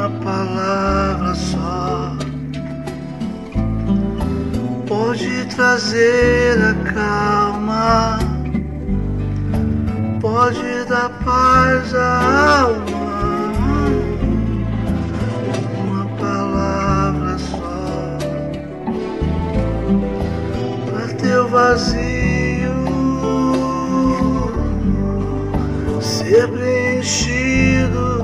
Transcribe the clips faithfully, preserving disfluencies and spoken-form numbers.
Uma palavra só pode trazer a calma, pode dar paz à alma. Uma palavra só para teu vazio ser preenchido.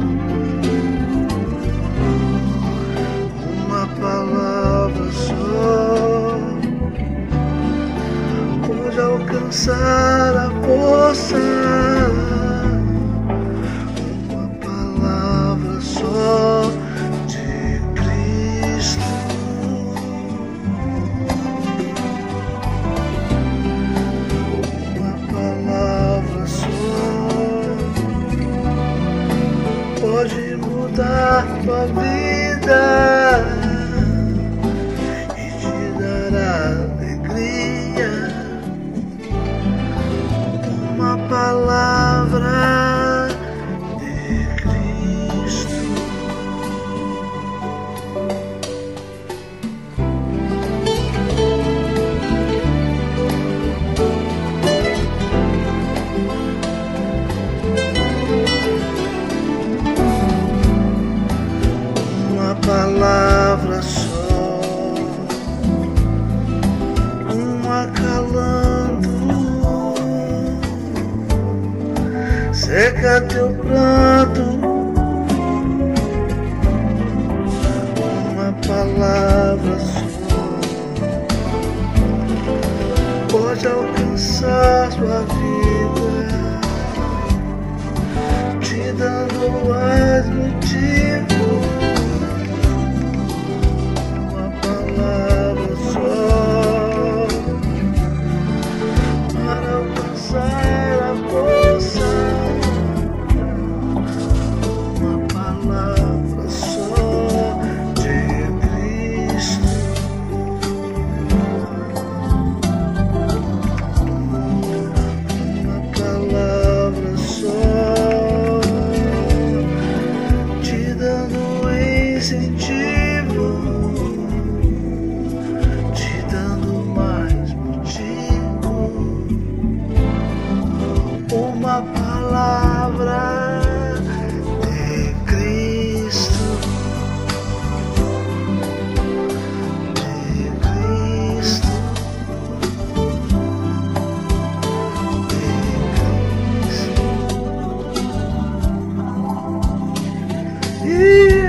Uma palavra só pode alcançar a força. Uma palavra só de Cristo. Uma palavra só pode mudar tua vida e te dar alegria. Uma palavra de Cristo. Uma palavra só, um acalanto, seca teu pranto. Uma palavra só pode alcançar sua vida, te dando mais motivo. Uma palavra só para alcançar a força. Uma palavra só de Cristo. Uma palavra só te dando incentivo, te dando mais motivo. Uma palavra de Cristo, de Cristo, de Cristo.